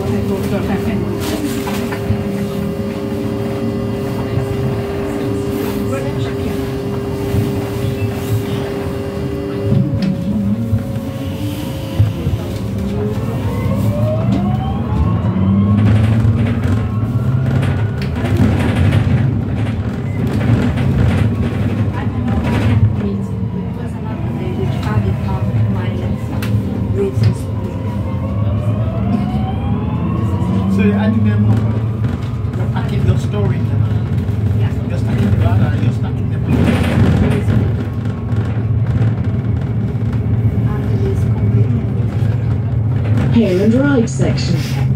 So you're adding them up, you're packing, you're storing them. Yeah. You're stacking them rather, you're stacking them up. Hail and ride section.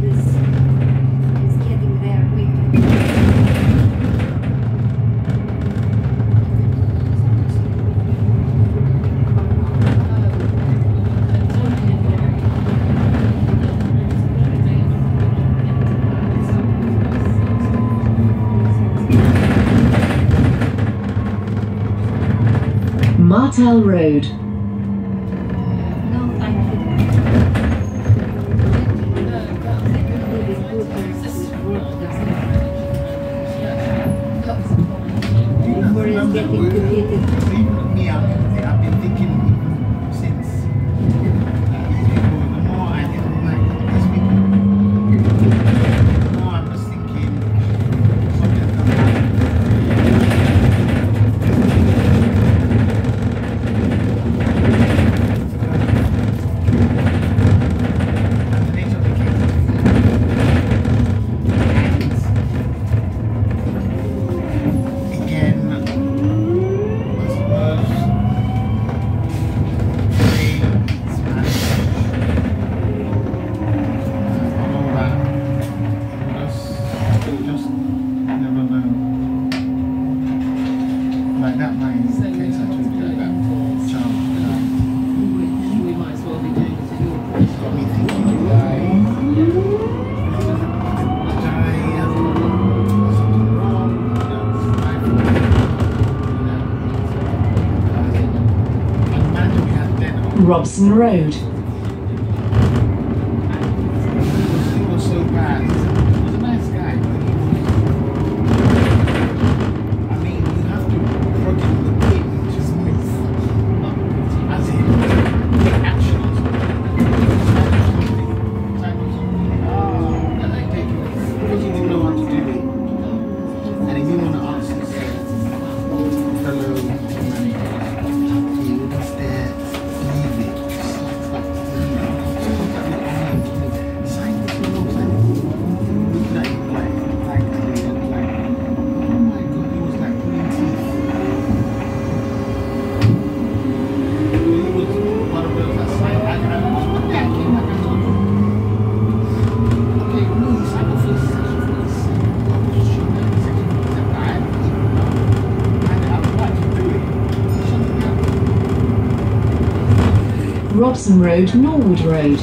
Martel Road. I've been thinking since the more I didn't like these people, the more I'm just thinking something can happen. And the nature of the case again, like that my case I told you about child we might as well be doing it in your place. got me thinking did I something wrong, and the manager we had then Robson Road. he was so bad. He was a nice guy, but I mean you have to plug in the pin to move, as in take action or something. And I take it because he didn't know how to do it, and he didn't want to ask his fellow manager. He would just there leave it. Sign this below, sign it. Looked at him like, oh my god, he was like pulling teeth. He was one of those that signed, and one day I came back and told him, okay, no, he signed off his section for this. I was showing him the section for this, I had to keep it now. And I'm about to do it. Shut it down. Robson Road, Norwood Road.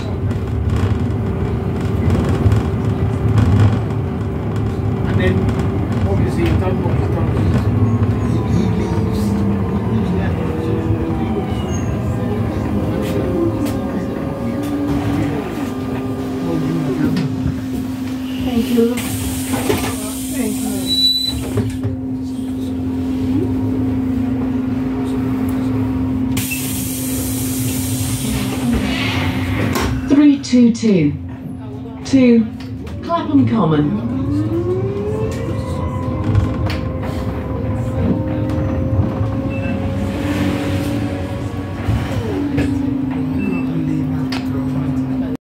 And then, obviously, he's done what he's done. He leaves. He's left. Thank you. Thank you. 322 to Clapham Common.